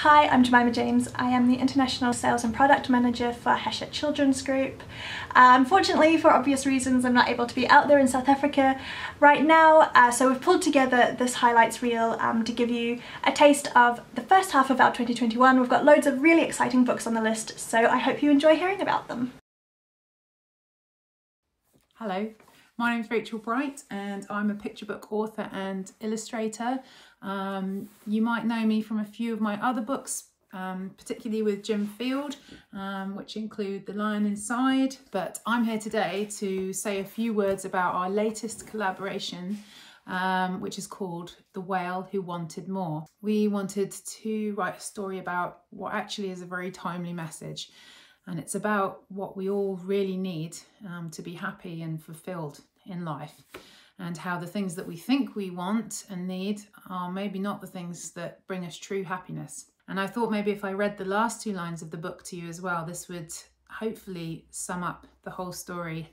Hi, I'm Jemima James. I am the International Sales and Product Manager for Hachette Children's Group. Unfortunately, for obvious reasons, I'm not able to be out there in South Africa right now, so we've pulled together this highlights reel to give you a taste of the first half of our 2021. We've got loads of really exciting books on the list, so I hope you enjoy hearing about them. Hello, my name's Rachel Bright and I'm a picture book author and illustrator. You might know me from a few of my other books, particularly with Jim Field, which include The Lion Inside. But I'm here today to say a few words about our latest collaboration, which is called The Whale Who Wanted More. We wanted to write a story about what actually is a very timely message. And it's about what we all really need to be happy and fulfilled in life, and how the things that we think we want and need are maybe not the things that bring us true happiness. And I thought maybe if I read the last two lines of the book to you as well, this would hopefully sum up the whole story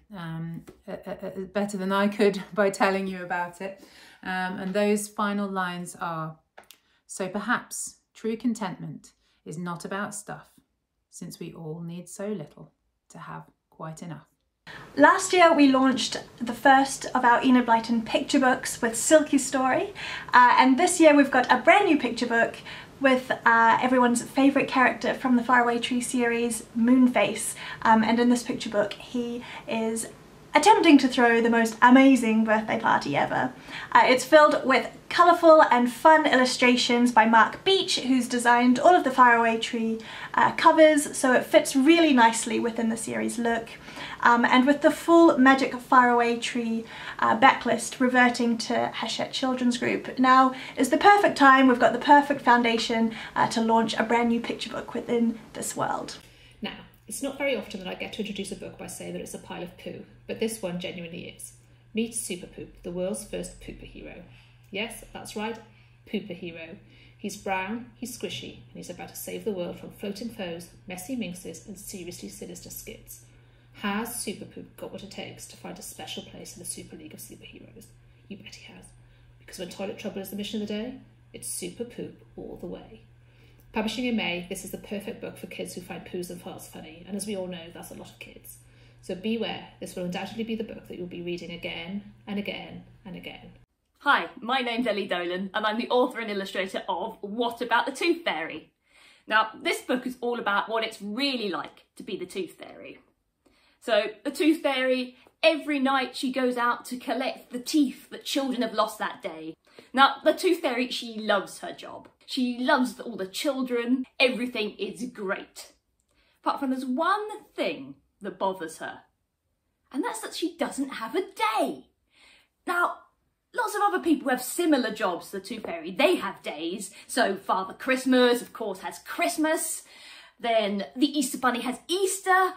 better than I could by telling you about it. And those final lines are, "So perhaps true contentment is not about stuff, since we all need so little to have quite enough." Last year we launched the first of our Enid Blyton picture books with Silky Story, and this year we've got a brand new picture book with everyone's favourite character from the Faraway Tree series, Moonface, and in this picture book he is attempting to throw the most amazing birthday party ever. It's filled with colourful and fun illustrations by Mark Beach, who's designed all of the Faraway Tree covers, so it fits really nicely within the series look. And with the full Magic Faraway Tree backlist reverting to Hachette Children's Group, now is the perfect time, we've got the perfect foundation to launch a brand new picture book within this world. Now, it's not very often that I get to introduce a book by saying that it's a pile of poo, but this one genuinely is. Meet Super Poop, the world's first pooper hero. Yes, that's right, pooper hero. He's brown, he's squishy, and he's about to save the world from floating foes, messy minxes, and seriously sinister skits. Has Super Poop got what it takes to find a special place in the Super League of Superheroes? You bet he has. Because when toilet trouble is the mission of the day, it's Super Poop all the way. Publishing in May, this is the perfect book for kids who find poos and farts funny, and as we all know, that's a lot of kids. So beware, this will undoubtedly be the book that you'll be reading again and again and again. Hi, my name's Ellie Dolan and I'm the author and illustrator of What About the Tooth Fairy? Now, this book is all about what it's really like to be the Tooth Fairy. So, the Tooth Fairy, every night she goes out to collect the teeth that children have lost that day. Now, the Tooth Fairy, she loves her job. She loves all the children. Everything is great. Apart from there's one thing that bothers her, and that's that she doesn't have a day. Now, lots of other people have similar jobs to the Tooth Fairy. They have days. So Father Christmas, of course, has Christmas. Then the Easter Bunny has Easter.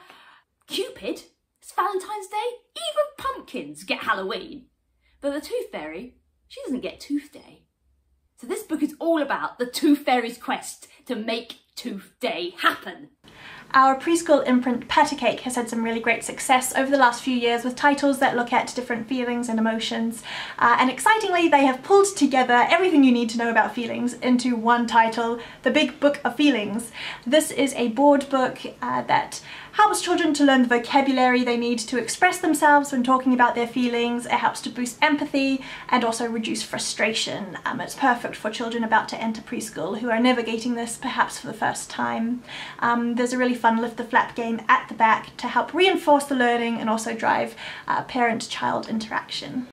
Cupid, it's Valentine's Day. Even pumpkins get Halloween. But the Tooth Fairy, she doesn't get Tooth Day. So this book is all about the Tooth Fairy's quest to make Tooth Day happen. Our preschool imprint Patacake has had some really great success over the last few years with titles that look at different feelings and emotions, and excitingly they have pulled together everything you need to know about feelings into one title, The Big Book of Feelings. This is a board book that helps children to learn the vocabulary they need to express themselves when talking about their feelings. It helps to boost empathy and also reduce frustration. It's perfect for children about to enter preschool who are navigating this perhaps for the first time. There's a really fun lift the flap game at the back to help reinforce the learning and also drive parent-child interaction.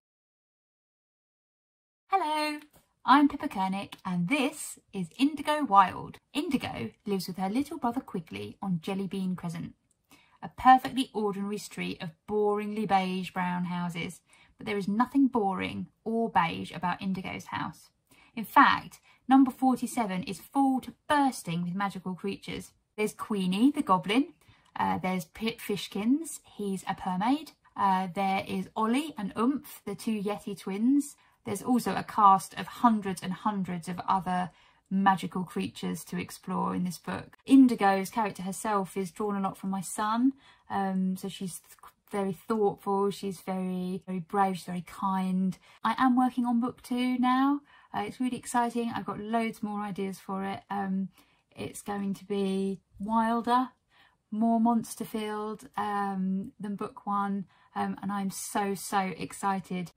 Hello, I'm Pippa Kernick and this is Indigo Wild. Indigo lives with her little brother Quigley on Jellybean Crescent, a perfectly ordinary street of boringly beige brown houses, but there is nothing boring or beige about Indigo's house. In fact, number 47 is full to bursting with magical creatures. There's Queenie the goblin, there's Pip Fishkins, he's a mermaid, there is Ollie and Oomph, the two Yeti twins. There's also a cast of hundreds and hundreds of other magical creatures to explore in this book. Indigo's character herself is drawn a lot from my son, so she's very thoughtful, she's very brave, she's very kind. I am working on book 2 now. It's really exciting. I've got loads more ideas for it. it's going to be wilder, more monster-filled than book one, and I'm so excited.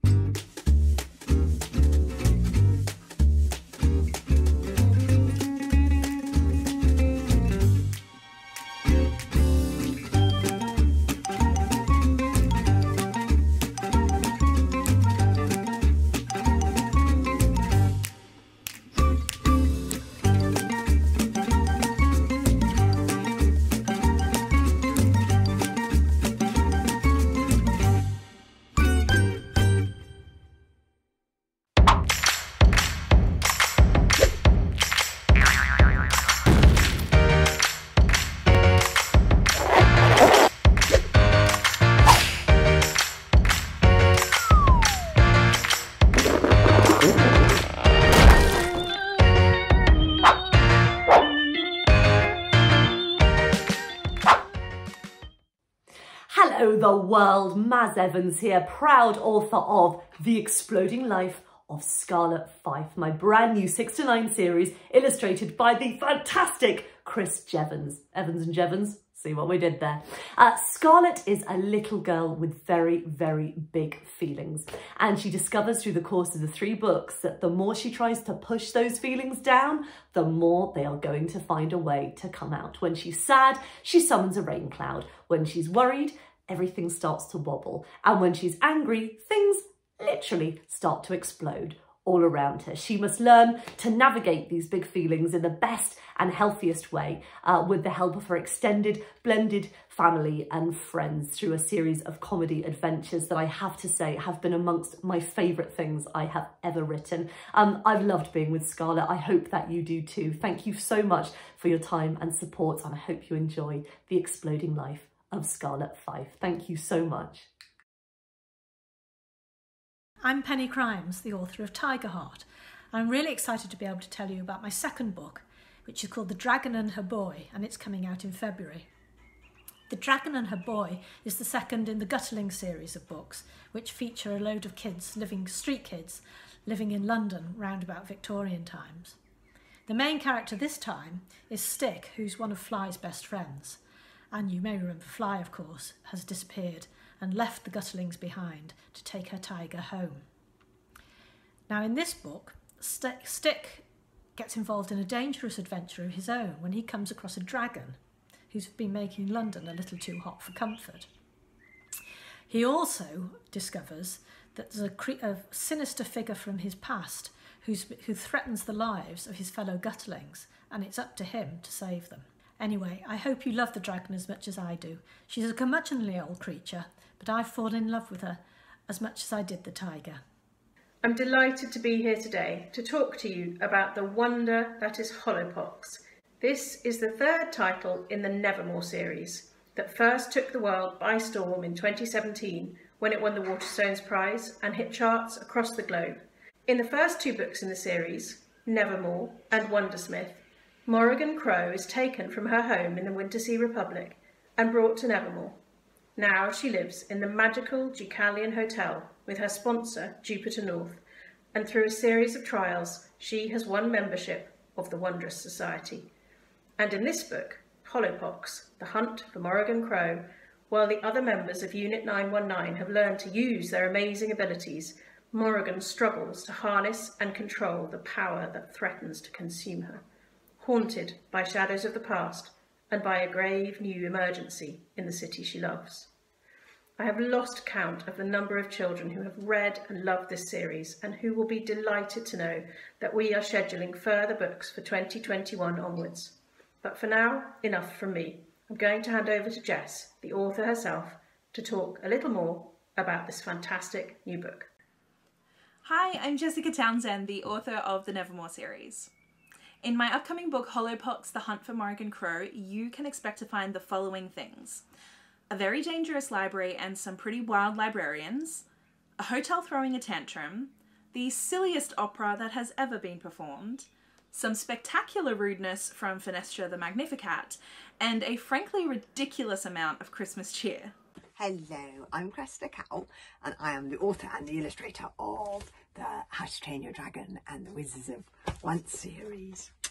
Hello the world, Maz Evans here, proud author of The Exploding Life of Scarlet Fife, my brand new 6 to 9 series illustrated by the fantastic Chris Jevons. Evans and Jevons, see what we did there. Scarlet is a little girl with very big feelings, and she discovers through the course of the 3 books that the more she tries to push those feelings down, the more they are going to find a way to come out. When she's sad, she summons a rain cloud. When she's worried, everything starts to wobble. And when she's angry, things literally start to explode all around her. She must learn to navigate these big feelings in the best and healthiest way with the help of her extended, blended family and friends through a series of comedy adventures that I have to say have been amongst my favourite things I have ever written. I've loved being with Scarlet. I hope that you do too. Thank you so much for your time and support, and I hope you enjoy The Exploding Life of Scarlet Fife. Thank you so much. I'm Penny Crimes, the author of Tiger Heart. I'm really excited to be able to tell you about my second book, which is called The Dragon and Her Boy, and it's coming out in February. The Dragon and Her Boy is the second in the Gutterling series of books, which feature a load of street kids living in London round about Victorian times. The main character this time is Stick, who's one of Fly's best friends. And you may remember Fly, of course, has disappeared and left the Gutterlings behind to take her tiger home. Now in this book, Stick gets involved in a dangerous adventure of his own when he comes across a dragon who's been making London a little too hot for comfort. He also discovers that there's a sinister figure from his past who threatens the lives of his fellow Gutterlings, and it's up to him to save them. Anyway, I hope you love the dragon as much as I do. She's a curmudgeonly old creature, but I've fallen in love with her as much as I did the tiger. I'm delighted to be here today to talk to you about the wonder that is Hollowpox. This is the 3rd title in the Nevermore series that first took the world by storm in 2017 when it won the Waterstones Prize and hit charts across the globe. In the first 2 books in the series, Nevermore and Wondersmith, Morrigan Crow is taken from her home in the Wintersea Republic and brought to Nevermore. Now she lives in the magical Deucalion Hotel with her sponsor, Jupiter North, and through a series of trials, she has won membership of the Wondrous Society. And in this book, Hollowpox, The Hunt for Morrigan Crow, while the other members of Unit 919 have learned to use their amazing abilities, Morrigan struggles to harness and control the power that threatens to consume her, haunted by shadows of the past and by a grave new emergency in the city she loves. I have lost count of the number of children who have read and loved this series and who will be delighted to know that we are scheduling further books for 2021 onwards. But for now, enough from me. I'm going to hand over to Jess, the author herself, to talk a little more about this fantastic new book. Hi, I'm Jessica Townsend, the author of the Nevermore series. In my upcoming book, Hollowpox, The Hunt for Morrigan Crow, you can expect to find the following things: a very dangerous library and some pretty wild librarians, a hotel throwing a tantrum, the silliest opera that has ever been performed, some spectacular rudeness from Fenestra the Magnificat, and a frankly ridiculous amount of Christmas cheer. Hello, I'm Cressida Cowell, and I am the author and the illustrator of the How to Train Your Dragon and the Wizards of Once series.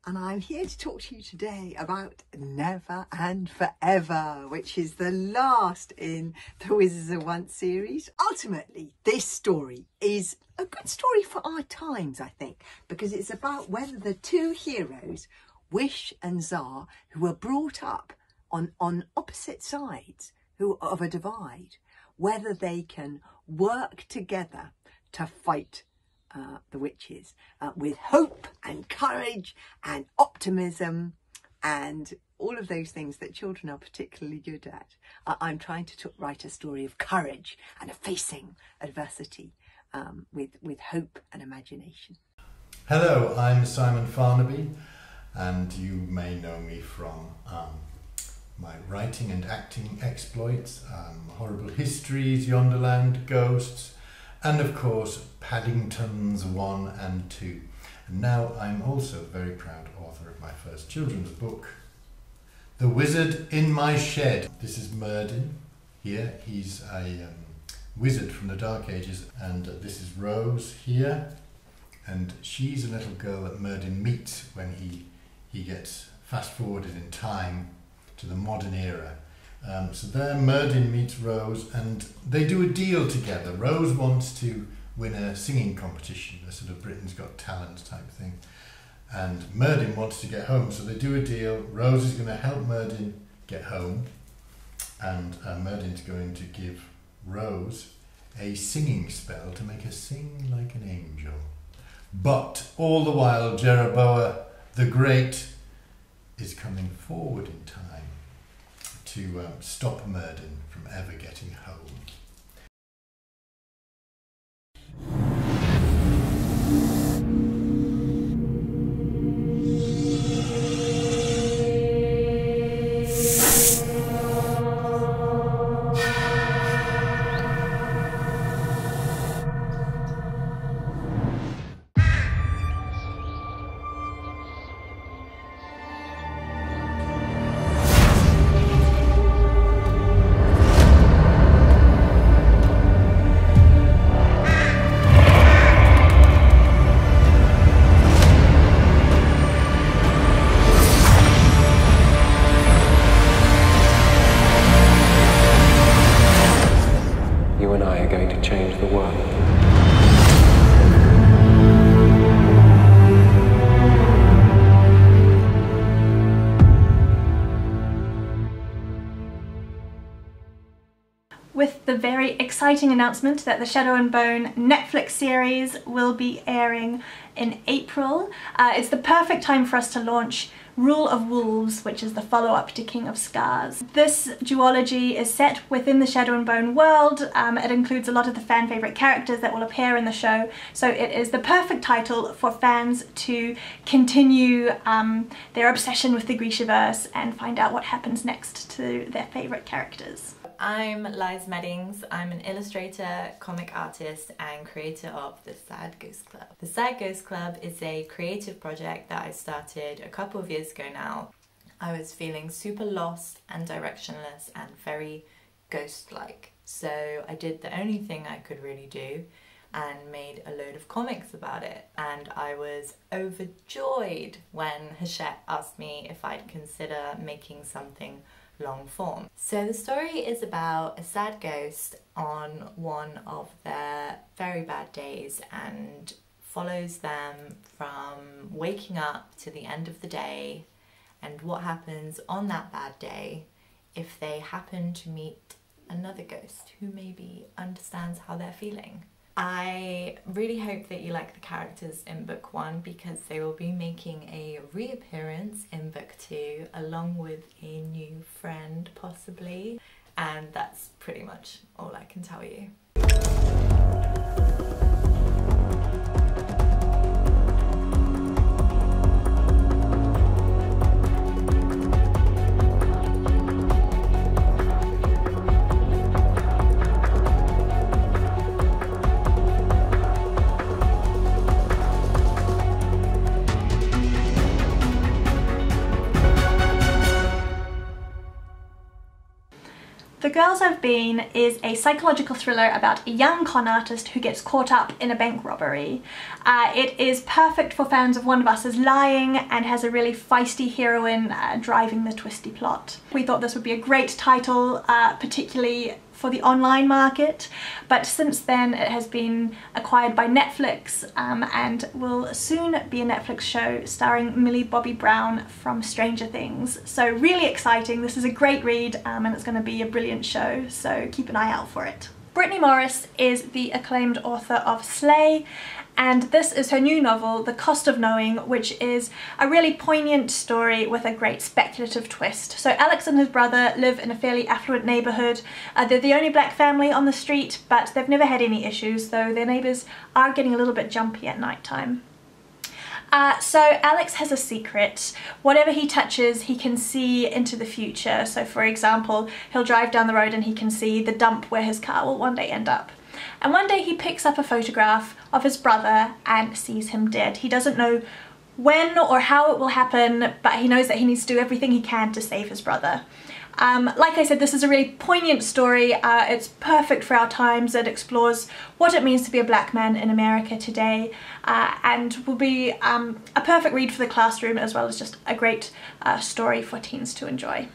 and I'm here to talk to you today about Never and Forever, which is the last in the Wizards of Once series. Ultimately, this story is a good story for our times, I think, because it's about whether the two heroes, Wish and Zar, who were brought up on opposite sides of a divide, whether they can work together to fight the witches with hope and courage and optimism and all of those things that children are particularly good at. I'm trying to write a story of courage and of facing adversity with hope and imagination. Hello, I'm Simon Farnaby, and you may know me from my writing and acting exploits, Horrible Histories, Yonderland, Ghosts, and of course Paddingtons 1 and 2. And now I'm also a very proud author of my first children's book, The Wizard in My Shed. This is Merdin here. He's a wizard from the Dark Ages, and this is Rose here, and she's a little girl that Merdin meets when he gets fast forwarded in time to the modern era. So there Merdin meets Rose and they do a deal together. Rose wants to win a singing competition, a sort of Britain's Got Talent type thing, and Merdin wants to get home, so they do a deal. Rose is going to help Merdin get home, and Merdin's going to give Rose a singing spell to make her sing like an angel. But all the while Jeroboam the Great is coming forward in time to stop Merdin from ever getting home. You and I are going to change the world. With the very exciting announcement that the Shadow and Bone Netflix series will be airing in April, it's the perfect time for us to launch Rule of Wolves, which is the follow-up to King of Scars. This duology is set within the Shadow and Bone world. It includes a lot of the fan favourite characters that will appear in the show, so it is the perfect title for fans to continue their obsession with the Grishaverse and find out what happens next to their favourite characters. I'm Liz Meddings. I'm an illustrator, comic artist and creator of the Sad Ghost Club. The Sad Ghost Club is a creative project that I started a couple of years ago now. I was feeling super lost and directionless and very ghost-like. So I did the only thing I could really do and made a load of comics about it. And I was overjoyed when Hachette asked me if I'd consider making something long form. So the story is about a sad ghost on one of their very bad days and follows them from waking up to the end of the day and what happens on that bad day if they happen to meet another ghost who maybe understands how they're feeling. I really hope that you like the characters in book 1 because they will be making a reappearance in book 2 along with a new friend possibly, and that's pretty much all I can tell you. The Girls I've Been is a psychological thriller about a young con artist who gets caught up in a bank robbery. It is perfect for fans of One of Us Is Lying and has a really feisty heroine driving the twisty plot. We thought this would be a great title, particularly for the online market, but since then it has been acquired by Netflix and will soon be a Netflix show starring Millie Bobby Brown from Stranger Things. So really exciting. This is a great read and it's going to be a brilliant show, so keep an eye out for it. Brittany Morris is the acclaimed author of Slay, and this is her new novel, The Cost of Knowing, which is a really poignant story with a great speculative twist. So Alex and his brother live in a fairly affluent neighbourhood. They're the only black family on the street, but they've never had any issues, though their neighbours are getting a little bit jumpy at night time. So Alex has a secret. Whatever he touches, he can see into the future. So for example, he'll drive down the road and he can see the dump where his car will one day end up. And one day he picks up a photograph of his brother and sees him dead. He doesn't know when or how it will happen, but he knows that he needs to do everything he can to save his brother. Like I said, this is a really poignant story. It's perfect for our times. It explores what it means to be a black man in America today, and will be a perfect read for the classroom, as well as just a great story for teens to enjoy.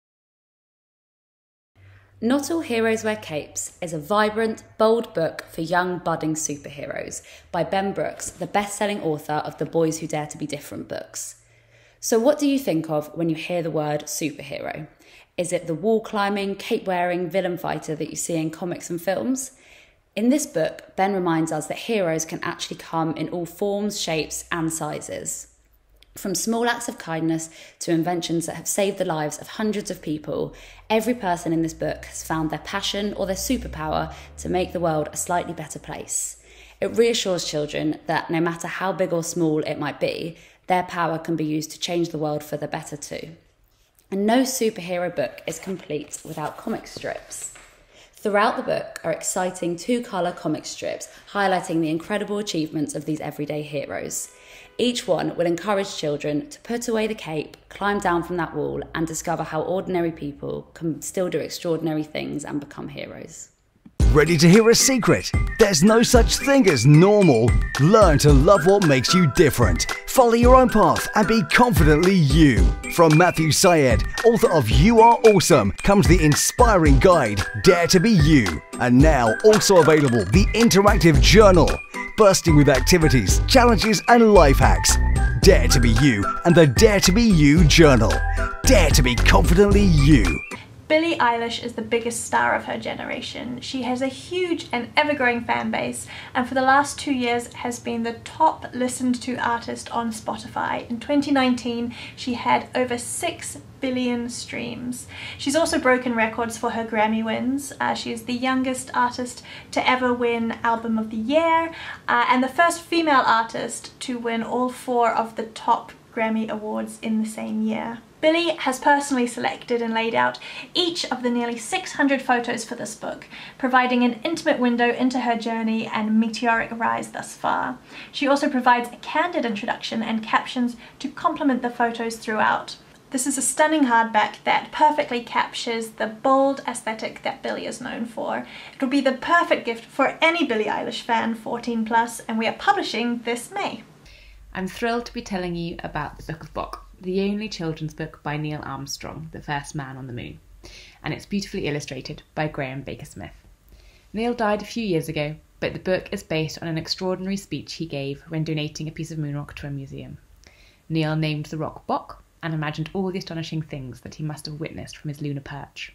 Not All Heroes Wear Capes is a vibrant, bold book for young, budding superheroes by Ben Brooks, the best-selling author of the Boys Who Dare to Be Different books. So what do you think of when you hear the word superhero? Is it the wall-climbing, cape-wearing villain fighter that you see in comics and films? In this book, Ben reminds us that heroes can actually come in all forms, shapes and sizes. From small acts of kindness to inventions that have saved the lives of hundreds of people, every person in this book has found their passion or their superpower to make the world a slightly better place. It reassures children that no matter how big or small it might be, their power can be used to change the world for the better too. And no superhero book is complete without comic strips. Throughout the book are exciting two-colour comic strips highlighting the incredible achievements of these everyday heroes. Each one will encourage children to put away the cape, climb down from that wall and discover how ordinary people can still do extraordinary things and become heroes. Ready to hear a secret? There's no such thing as normal. Learn to love what makes you different. Follow your own path and be confidently you. From Matthew Syed, author of You Are Awesome, comes the inspiring guide, Dare to Be You. And now also available, the interactive journal, bursting with activities, challenges and life hacks. Dare to Be You and the Dare to Be You journal. Dare to be confidently you. Billie Eilish is the biggest star of her generation. She has a huge and ever-growing fan base, and for the last 2 years has been the top listened to artist on Spotify. In 2019, she had over 6 billion streams. She's also broken records for her Grammy wins. She is the youngest artist to ever win Album of the Year, and the first female artist to win all 4 of the top Grammy Awards in the same year. Billie has personally selected and laid out each of the nearly 600 photos for this book, providing an intimate window into her journey and meteoric rise thus far. She also provides a candid introduction and captions to complement the photos throughout. This is a stunning hardback that perfectly captures the bold aesthetic that Billie is known for. It will be the perfect gift for any Billie Eilish fan 14+, and we are publishing this May. I'm thrilled to be telling you about The Book of Bok, the only children's book by Neil Armstrong, the first man on the moon, and it's beautifully illustrated by Graham Baker-Smith. Neil died a few years ago, but the book is based on an extraordinary speech he gave when donating a piece of moon rock to a museum. Neil named the rock Bok and imagined all the astonishing things that he must have witnessed from his lunar perch.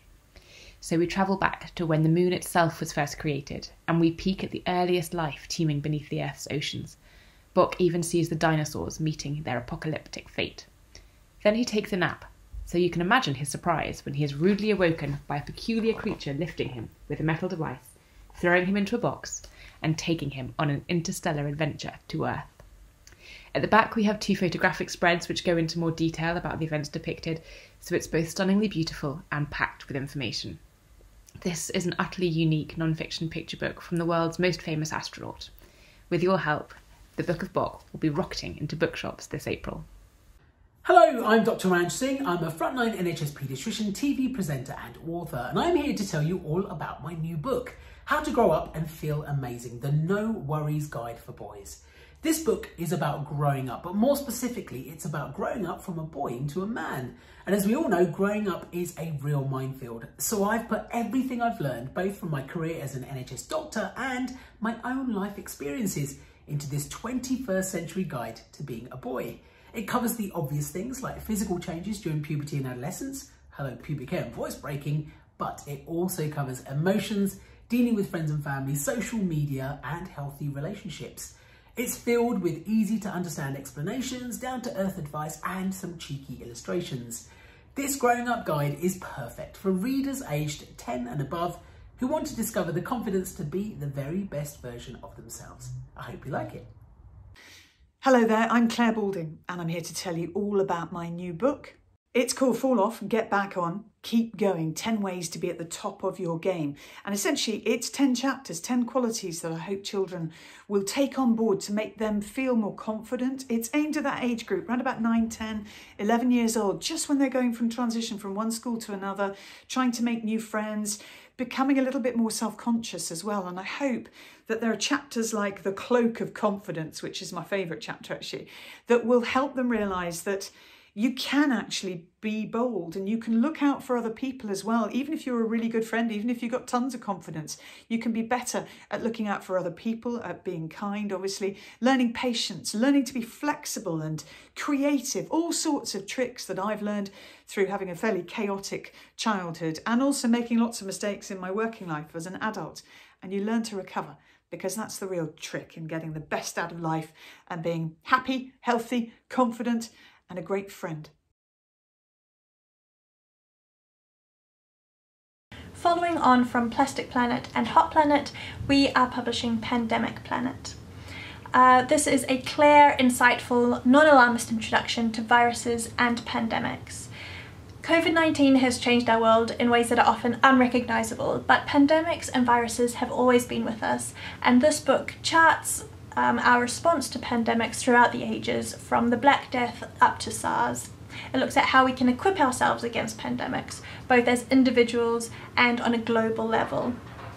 So we travel back to when the moon itself was first created, and we peek at the earliest life teeming beneath the Earth's oceans. Bok even sees the dinosaurs meeting their apocalyptic fate. Then he takes a nap, so you can imagine his surprise when he is rudely awoken by a peculiar creature lifting him with a metal device, throwing him into a box, and taking him on an interstellar adventure to Earth. At the back we have 2 photographic spreads which go into more detail about the events depicted, so it's both stunningly beautiful and packed with information. This is an utterly unique non-fiction picture book from the world's most famous astronaut. With your help, The Book of Bok will be rocketing into bookshops this April. Hello, I'm Dr. Ranj Singh. I'm a frontline NHS paediatrician, TV presenter and author, and I'm here to tell you all about my new book, How to Grow Up and Feel Amazing, the No Worries Guide for Boys. This book is about growing up, but more specifically, it's about growing up from a boy into a man. And as we all know, growing up is a real minefield. So I've put everything I've learned, both from my career as an NHS doctor and my own life experiences, into this 21st century guide to being a boy. It covers the obvious things like physical changes during puberty and adolescence, hello pubic hair and voice breaking, but it also covers emotions, dealing with friends and family, social media and healthy relationships. It's filled with easy to understand explanations, down to earth advice and some cheeky illustrations. This growing up guide is perfect for readers aged 10 and above who want to discover the confidence to be the very best version of themselves. I hope you like it. Hello there, I'm Claire Balding and I'm here to tell you all about my new book. It's called Fall Off, Get Back On, Keep Going, 10 Ways to Be at the Top of Your Game. And essentially it's 10 chapters, 10 qualities that I hope children will take on board to make them feel more confident. It's aimed at that age group, around about 9, 10, 11 years old, just when they're going from transition from one school to another, trying to make new friends, becoming a little bit more self-conscious as well. And I hope that there are chapters like The Cloak of Confidence, which is my favourite chapter actually, that will help them realise that you can actually be bold and you can look out for other people as well. Even if you're a really good friend, even if you've got tons of confidence, you can be better at looking out for other people, at being kind, obviously, learning patience, learning to be flexible and creative, all sorts of tricks that I've learned through having a fairly chaotic childhood and also making lots of mistakes in my working life as an adult. And you learn to recover, because that's the real trick in getting the best out of life and being happy, healthy, confident, and a great friend. Following on from Plastic Planet and Hot Planet, we are publishing Pandemic Planet. This is a clear, insightful, non-alarmist introduction to viruses and pandemics. COVID-19 has changed our world in ways that are often unrecognisable, but pandemics and viruses have always been with us, and this book charts our response to pandemics throughout the ages, from the Black Death up to SARS. It looks at how we can equip ourselves against pandemics, both as individuals and on a global level.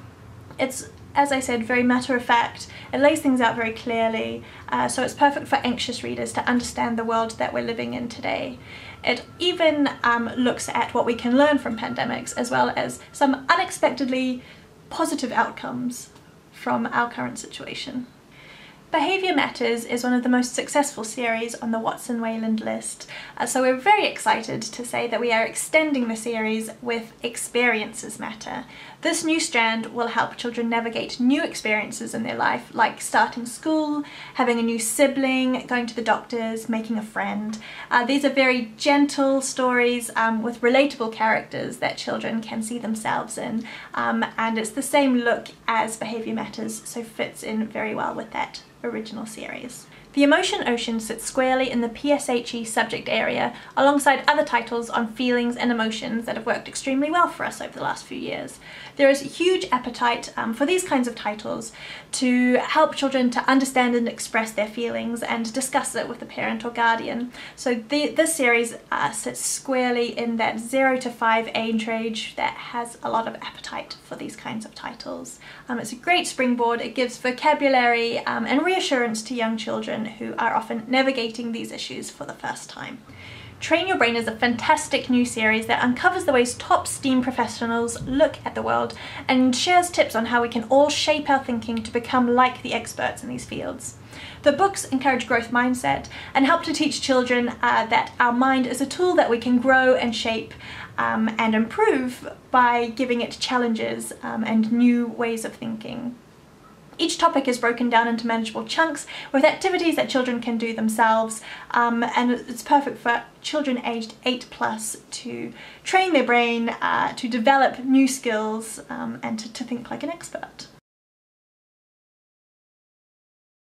It's, as I said, very matter-of-fact. It lays things out very clearly, so it's perfect for anxious readers to understand the world that we're living in today. It even looks at what we can learn from pandemics, as well as some unexpectedly positive outcomes from our current situation. Behaviour Matters is one of the most successful series on the Watson Wayland list, so we're very excited to say that we are extending the series with Experiences Matter. This new strand will help children navigate new experiences in their life, like starting school, having a new sibling, going to the doctors, making a friend. These are very gentle stories with relatable characters that children can see themselves in, and it's the same look as Behaviour Matters, so fits in very well with that original series. The Emotion Ocean sits squarely in the PSHE subject area alongside other titles on feelings and emotions that have worked extremely well for us over the last few years. There is a huge appetite for these kinds of titles to help children to understand and express their feelings and discuss it with a parent or guardian. So this series sits squarely in that 0 to 5 age range that has a lot of appetite for these kinds of titles. It's a great springboard. It gives vocabulary and reassurance to young children who are often navigating these issues for the first time. Train Your Brain is a fantastic new series that uncovers the ways top STEAM professionals look at the world and shares tips on how we can all shape our thinking to become like the experts in these fields. The books encourage growth mindset and help to teach children that our mind is a tool that we can grow and shape and improve by giving it challenges and new ways of thinking. Each topic is broken down into manageable chunks with activities that children can do themselves, and it's perfect for children aged 8+ to train their brain, to develop new skills and to think like an expert.